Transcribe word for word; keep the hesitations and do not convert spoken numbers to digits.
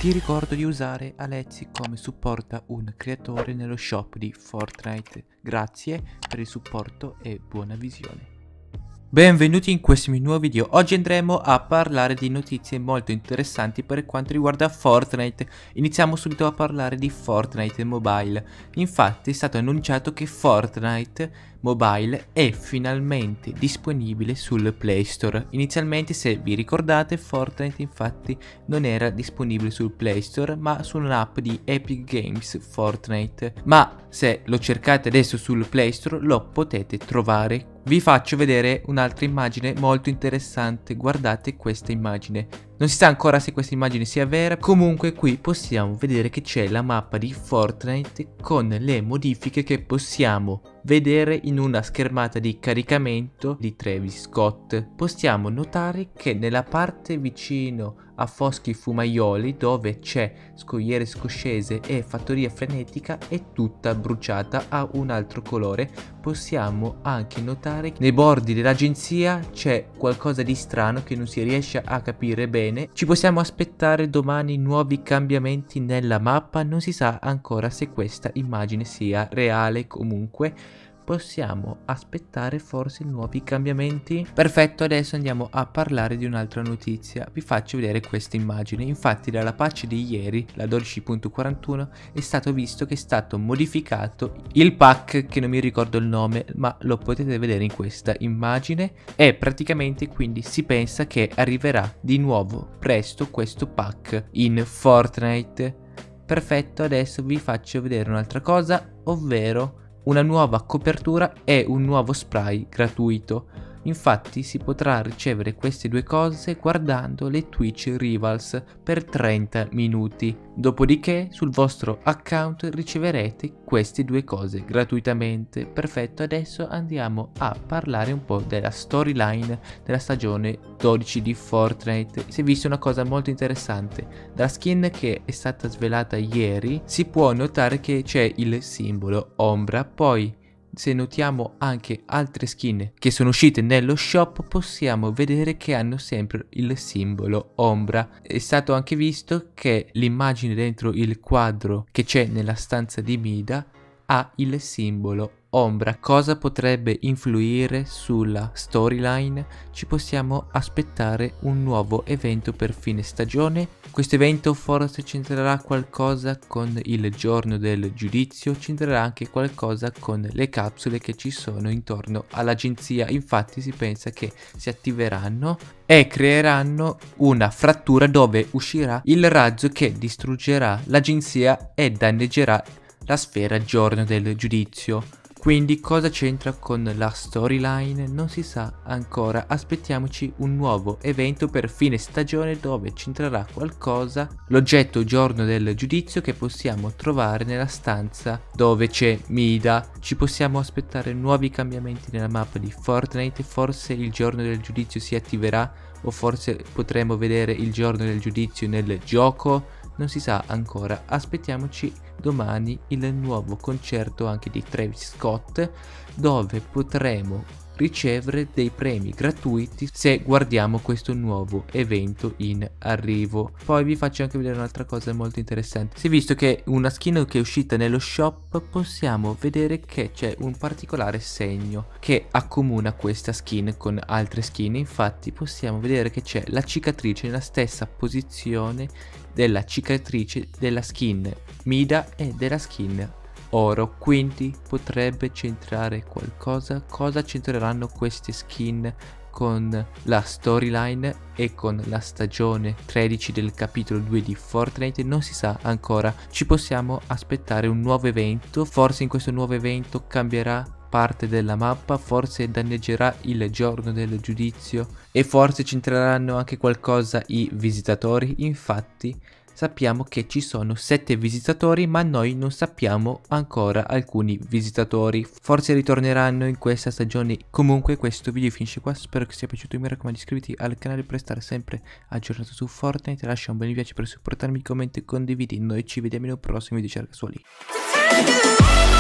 Ti ricordo di usare Alexi come supporta un creatore nello shop di Fortnite. Grazie per il supporto e buona visione. Benvenuti in questo mio nuovo video. Oggi andremo a parlare di notizie molto interessanti per quanto riguarda Fortnite. Iniziamo subito a parlare di Fortnite Mobile. Infatti è stato annunciato che Fortnite Mobile è finalmente disponibile sul Play Store. Inizialmente, se vi ricordate, Fortnite infatti non era disponibile sul Play Store ma su un'app di Epic Games Fortnite. Ma se lo cercate adesso sul Play Store lo potete trovare. Vi faccio vedere un'altra immagine molto interessante. Guardate questa immagine. Non si sa ancora se questa immagine sia vera. Comunque qui possiamo vedere che c'è la mappa di Fortnite con le modifiche che possiamo vedere in una schermata di caricamento di Travis Scott. Possiamo notare che nella parte vicino a Foschi Fumaioli, dove c'è Scogliere Scoscese e Fattoria Frenetica, è tutta bruciata a un altro colore. Possiamo anche notare che nei bordi dell'agenzia c'è qualcosa di strano che non si riesce a capire bene. Ci possiamo aspettare domani nuovi cambiamenti nella mappa. Non si sa ancora se questa immagine sia reale. Comunque possiamo aspettare forse nuovi cambiamenti. Perfetto, adesso andiamo a parlare di un'altra notizia. Vi faccio vedere questa immagine. Infatti dalla patch di ieri, la dodici punto quarantuno, è stato visto che è stato modificato il pack, che non mi ricordo il nome, ma lo potete vedere in questa immagine. E praticamente quindi si pensa che arriverà di nuovo presto questo pack in Fortnite. Perfetto, adesso vi faccio vedere un'altra cosa, ovvero una nuova copertura e un nuovo spray gratuito. Infatti si potrà ricevere queste due cose guardando le Twitch Rivals per trenta minuti. Dopodiché sul vostro account riceverete queste due cose gratuitamente. Perfetto, adesso andiamo a parlare un po' della storyline della stagione dodici di Fortnite. Si è vista una cosa molto interessante. Dalla skin che è stata svelata ieri si può notare che c'è il simbolo ombra. Poi se notiamo anche altre skin che sono uscite nello shop, possiamo vedere che hanno sempre il simbolo ombra. È stato anche visto che l'immagine dentro il quadro che c'è nella stanza di Mida ha il simbolo ombra. Cosa potrebbe influire sulla storyline? Ci possiamo aspettare un nuovo evento per fine stagione. Questo evento forse c'entrerà qualcosa con il giorno del giudizio, c'entrerà anche qualcosa con le capsule che ci sono intorno all'agenzia. Infatti si pensa che si attiveranno e creeranno una frattura dove uscirà il razzo che distruggerà l'agenzia e danneggerà la sfera giorno del giudizio. Quindi cosa c'entra con la storyline? Non si sa ancora. Aspettiamoci un nuovo evento per fine stagione dove c'entrerà qualcosa, l'oggetto giorno del giudizio che possiamo trovare nella stanza dove c'è Mida. Ci possiamo aspettare nuovi cambiamenti nella mappa di Fortnite. Forse il giorno del giudizio si attiverà o forse potremo vedere il giorno del giudizio nel gioco. Non si sa ancora. Aspettiamoci domani il nuovo concerto anche di Travis Scott, dove potremo ricevere dei premi gratuiti se guardiamo questo nuovo evento in arrivo. Poi vi faccio anche vedere un'altra cosa molto interessante. Si è visto che una skin che è uscita nello shop, possiamo vedere che c'è un particolare segno che accomuna questa skin con altre skin. Infatti possiamo vedere che c'è la cicatrice nella stessa posizione della cicatrice della skin Mida e della skin oro, quindi potrebbe c'entrare qualcosa. Cosa c'entreranno queste skin con la storyline e con la stagione tredici del capitolo due di Fortnite? Non si sa ancora. Ci possiamo aspettare un nuovo evento. Forse in questo nuovo evento cambierà parte della mappa, forse danneggerà il giorno del giudizio e forse c'entreranno anche qualcosa i visitatori. Infatti sappiamo che ci sono sette visitatori, ma noi non sappiamo ancora alcuni visitatori. Forse ritorneranno in questa stagione. Comunque questo video finisce qua, spero che sia piaciuto. Mi raccomando, iscriviti al canale per stare sempre aggiornato su Fortnite, lascia un bel mi piace per supportarmi, commenti e condividi. Noi ci vediamo in un prossimo video, cerca su lì.